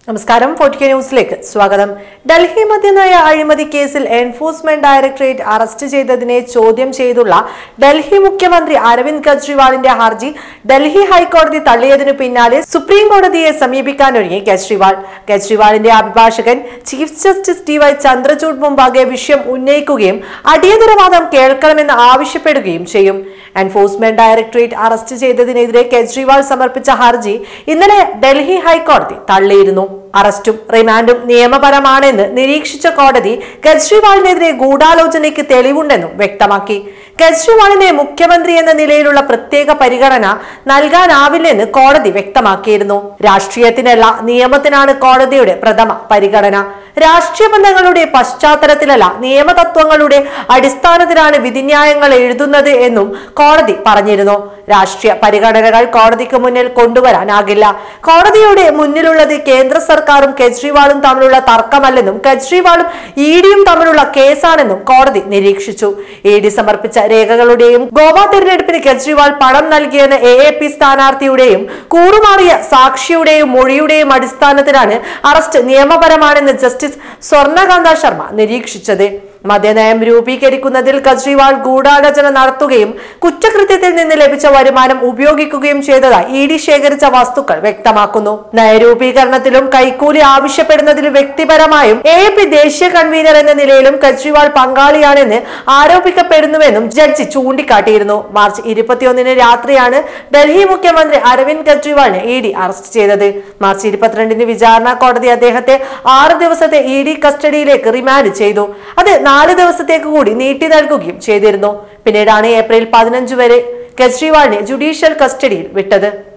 നമസ്കാരം. 4K ന്യൂസിലേക്ക് സ്വാഗതം. ഡൽഹി മദ്യനയ അഴിമതി കേസിൽ എൻഫോഴ്സ്മെന്റ് ഡയറക്ടറേറ്റ് അറസ്റ്റ് ചെയ്തതിനെ ചോദ്യം ചെയ്തുള്ള ഡൽഹി മുഖ്യമന്ത്രി അരവിന്ദ് കെജ്രിവാളിന്റെ ഹർജി ഡൽഹി ഹൈക്കോടതി തള്ളിയതിനു പിന്നാലെ സുപ്രീം കോടതിയെ സമീപിക്കാനൊരുങ്ങി കെജ്രിവാൾ. കെജ്രിവാളിന്റെ അഭിഭാഷകൻ ചീഫ് ജസ്റ്റിസ് DY ചന്ദ്രചൂഡ് മുമ്പാകെ വിഷയം ഉന്നയിക്കുകയും അടിയന്തര വാദം കേൾക്കണമെന്ന് ആവശ്യപ്പെടുകയും ചെയ്യും. എൻഫോഴ്സ്മെന്റ് ഡയറക്ടറേറ്റ് അറസ്റ്റ് ചെയ്തതിനെതിരെ കെജ്രിവാൾ സമർപ്പിച്ച ഹർജി ഇന്നലെ ഡൽഹി ഹൈക്കോടതി തള്ളിയിരുന്നു. അറസ്റ്റും റിമാൻഡും നിയമപരമാണെന്ന് നിരീക്ഷിച്ച കോടതി കെജ്രിവാളിനെതിരെ ഗൂഢാലോചനയ്ക്ക് തെളിവുണ്ടെന്നും വ്യക്തമാക്കി. കെജ്രിവാളിനെ മുഖ്യമന്ത്രി എന്ന നിലയിലുള്ള പ്രത്യേക പരിഗണന നൽകാനാവില്ലെന്ന് കോടതി വ്യക്തമാക്കിയിരുന്നു. രാഷ്ട്രീയത്തിനല്ല, നിയമത്തിനാണ് കോടതിയുടെ പ്രഥമ പരിഗണന. രാഷ്ട്രീയ ബന്ധങ്ങളുടെ പശ്ചാത്തലത്തിലല്ല, നിയമതത്വങ്ങളുടെ അടിസ്ഥാനത്തിലാണ് വിധിന്യായങ്ങൾ എഴുതുന്നത് എന്നും കോടതി പറഞ്ഞിരുന്നു. രാഷ്ട്രീയ പരിഗണനകൾ കോടതിക്ക് മുന്നിൽ കൊണ്ടുവരാനാകില്ല. കോടതിയുടെ മുന്നിലുള്ളത് കേന്ദ്ര സർക്കാരും കെജ്രിവാളും തമ്മിലുള്ള തർക്കമല്ലെന്നും കെജ്രിവാളും EDയും തമ്മിലുള്ള കേസാണെന്നും കോടതി നിരീക്ഷിച്ചു. ED സമർപ്പിച്ച രേഖകളുടെയും ഗോവ തെരഞ്ഞെടുപ്പിന് കെജ്രിവാൾ പണം നൽകിയെന്ന AAP സ്ഥാനാർത്ഥിയുടെയും കൂറുമാറിയ സാക്ഷിയുടെയും മൊഴിയുടെയും അടിസ്ഥാനത്തിലാണ് അറസ്റ്റ് നിയമപരമാണെന്ന് ജസ്റ്റിസ് സ്വർണകാന്ത ശർമ്മ നിരീക്ഷിച്ചത്. മദ്യനയം രൂപീകരിക്കുന്നതിൽ കെജ്രിവാൾ ഗൂഢാലോചന നടത്തുകയും കുറ്റകൃത്യത്തിൽ നിന്ന് ലഭിച്ച വരുമാനം ഉപയോഗിക്കുകയും ചെയ്തതായി ED ശേഖരിച്ച വസ്തുക്കൾ വ്യക്തമാക്കുന്നു. നയരൂപീകരണത്തിലും കൈക്കൂലി ആവശ്യപ്പെടുന്നതിലും വ്യക്തിപരമായും AAP ദേശീയ കൺവീനർ എന്ന നിലയിലും കെജ്രിവാൾ പങ്കാളിയാണെന്ന് ആരോപിക്കപ്പെടുന്നുവെന്നും ജഡ്ജി ചൂണ്ടിക്കാട്ടിയിരുന്നു. മാർച്ച് 21 രാത്രിയാണ് ഡൽഹി മുഖ്യമന്ത്രി അരവിന്ദ് കെജ്രിവാളിനെ ED അറസ്റ്റ് ചെയ്തത്. മാർച്ച് 22 വിചാരണ കോടതി അദ്ദേഹത്തെ 6 ദിവസത്തെ ED കസ്റ്റഡിയിലേക്ക് റിമാൻഡ് ചെയ്തു. അത് 4 ദിവസത്തേക്ക് കൂടി നീട്ടി നൽകുകയും ചെയ്തിരുന്നു. പിന്നീടാണ് ഏപ്രിൽ 15 വരെ കെജ്രിവാളിനെ ജുഡീഷ്യൽ കസ്റ്റഡിയിൽ വിട്ടത്.